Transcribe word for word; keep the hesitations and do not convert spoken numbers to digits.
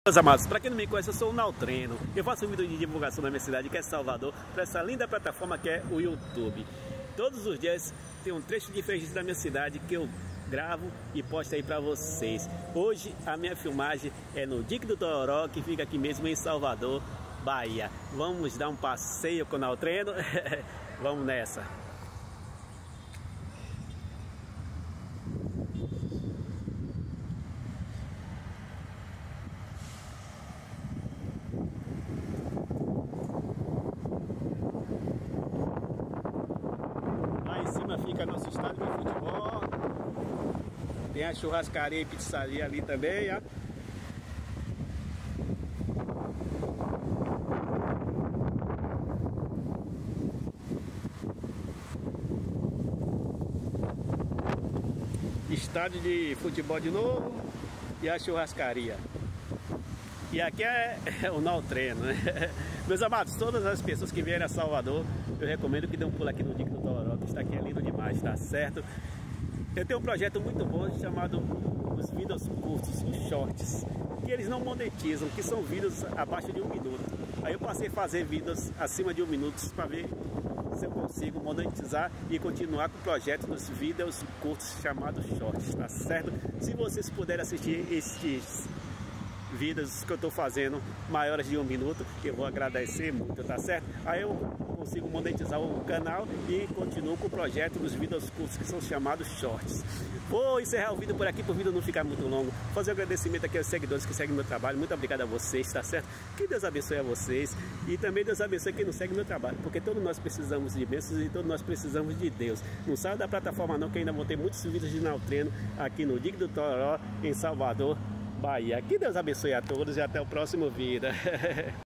Meus amados, para quem não me conhece, eu sou o Naltreno. Eu faço um vídeo de divulgação da minha cidade, que é Salvador, para essa linda plataforma que é o YouTube. Todos os dias tem um trecho diferente da minha cidade que eu gravo e posto aí para vocês. Hoje a minha filmagem é no Dique do Tororó, que fica aqui mesmo em Salvador, Bahia. Vamos dar um passeio com o Naltreno? Vamos nessa! Lá em cima fica nosso estádio de futebol. Tem a churrascaria e pizzaria ali também, ó. Estádio de futebol de novo e a churrascaria. E aqui é, é o Naltreno, né? Meus amados, todas as pessoas que vierem a Salvador, eu recomendo que dê um pulo aqui no Dique do Tororó, que está aqui é lindo demais, tá certo? Eu tenho um projeto muito bom chamado os vídeos curtos, os shorts, que eles não monetizam, que são vídeos abaixo de um minuto. Aí eu passei a fazer vídeos acima de um minuto para ver se eu consigo monetizar e continuar com o projeto dos vídeos curtos chamados shorts, tá certo? Se vocês puderem assistir estes vídeos que eu estou fazendo maiores de um minuto, eu vou agradecer muito, tá certo? Aí eu consigo monetizar o canal e continuo com o projeto dos vídeos curtos que são chamados shorts. Vou encerrar o vídeo por aqui, para o vídeo não ficar muito longo. Fazer um agradecimento aqui aos seguidores que seguem meu trabalho. Muito obrigado a vocês, tá certo? Que Deus abençoe a vocês e também Deus abençoe quem não segue meu trabalho, porque todos nós precisamos de bênçãos e todos nós precisamos de Deus. Não saia da plataforma não, que ainda vou ter muitos vídeos de Naltreno aqui no Dique do Tororó, em Salvador, Bahia. Que Deus abençoe a todos e até o próximo vídeo.